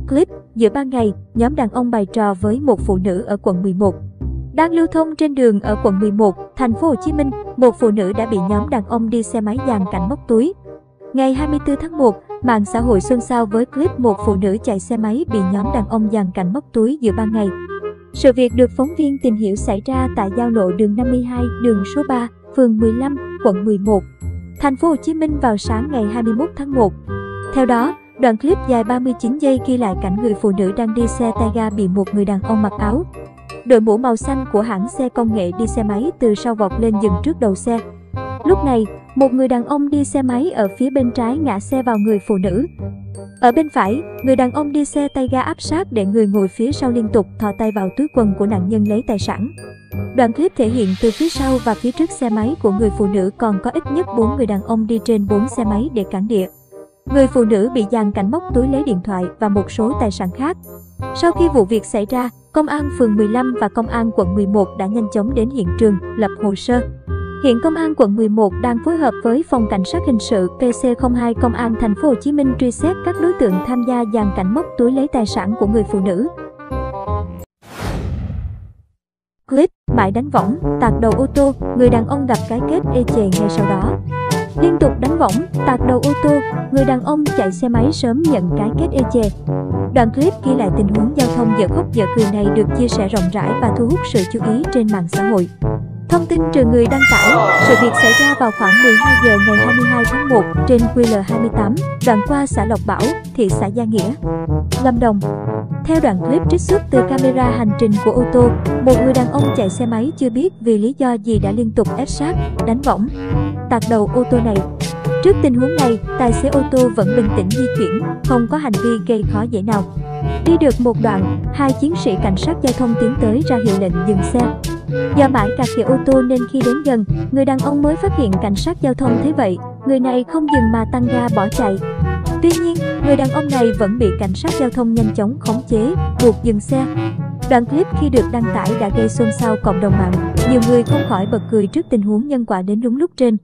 Clip, giữa ban ngày, nhóm đàn ông bày trò với một phụ nữ ở quận 11. Đang lưu thông trên đường ở quận 11, thành phố Hồ Chí Minh, một phụ nữ đã bị nhóm đàn ông đi xe máy dàn cảnh móc túi. Ngày 24 tháng 1, mạng xã hội xôn xao với clip một phụ nữ chạy xe máy bị nhóm đàn ông dàn cảnh móc túi giữa ban ngày. Sự việc được phóng viên tìm hiểu xảy ra tại giao lộ đường 52, đường số 3, phường 15, quận 11, thành phố Hồ Chí Minh vào sáng ngày 21 tháng 1. Theo đó, đoạn clip dài 39 giây ghi lại cảnh người phụ nữ đang đi xe tay ga bị một người đàn ông mặc áo đội mũ màu xanh của hãng xe công nghệ đi xe máy từ sau vọt lên dừng trước đầu xe. Lúc này, một người đàn ông đi xe máy ở phía bên trái ngã xe vào người phụ nữ. Ở bên phải, người đàn ông đi xe tay ga áp sát để người ngồi phía sau liên tục thò tay vào túi quần của nạn nhân lấy tài sản. Đoạn clip thể hiện từ phía sau và phía trước xe máy của người phụ nữ còn có ít nhất 4 người đàn ông đi trên 4 xe máy để cản địa. Người phụ nữ bị dàn cảnh móc túi lấy điện thoại và một số tài sản khác. Sau khi vụ việc xảy ra, Công an phường 15 và Công an quận 11 đã nhanh chóng đến hiện trường, lập hồ sơ. Hiện Công an quận 11 đang phối hợp với Phòng Cảnh sát Hình sự PC02 Công an thành phố Hồ Chí Minh truy xét các đối tượng tham gia dàn cảnh móc túi lấy tài sản của người phụ nữ. Clip, mãi đánh võng, tạt đầu ô tô, người đàn ông gặp cái kết ê chề ngay sau đó. Liên tục đánh võng, tạt đầu ô tô, người đàn ông chạy xe máy sớm nhận cái kết ê chề. Đoạn clip ghi lại tình huống giao thông dở khóc dở cười này được chia sẻ rộng rãi và thu hút sự chú ý trên mạng xã hội. Thông tin từ người đăng tải, sự việc xảy ra vào khoảng 12 giờ ngày 22 tháng 1 trên QL28, đoạn qua xã Lộc Bảo, thị xã Gia Nghĩa, Lâm Đồng. Theo đoạn clip trích xuất từ camera hành trình của ô tô, một người đàn ông chạy xe máy chưa biết vì lý do gì đã liên tục ép sát, đánh võng, tạt đầu ô tô này. Trước tình huống này, tài xế ô tô vẫn bình tĩnh di chuyển, không có hành vi gây khó dễ nào. Đi được một đoạn, hai chiến sĩ cảnh sát giao thông tiến tới ra hiệu lệnh dừng xe. Do mãi cạt kìa ô tô nên khi đến gần, người đàn ông mới phát hiện cảnh sát giao thông thấy vậy, người này không dừng mà tăng ga bỏ chạy. Tuy nhiên, người đàn ông này vẫn bị cảnh sát giao thông nhanh chóng khống chế, buộc dừng xe. Đoạn clip khi được đăng tải đã gây xôn xao cộng đồng mạng, nhiều người không khỏi bật cười trước tình huống nhân quả đến đúng lúc trên.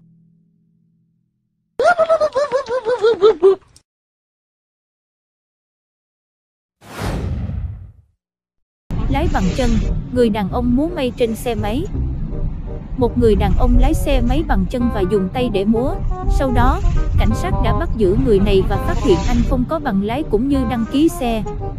Lái bằng chân, người đàn ông múa may trên xe máy. Một người đàn ông lái xe máy bằng chân và dùng tay để múa. Sau đó, cảnh sát đã bắt giữ người này và phát hiện anh không có bằng lái cũng như đăng ký xe.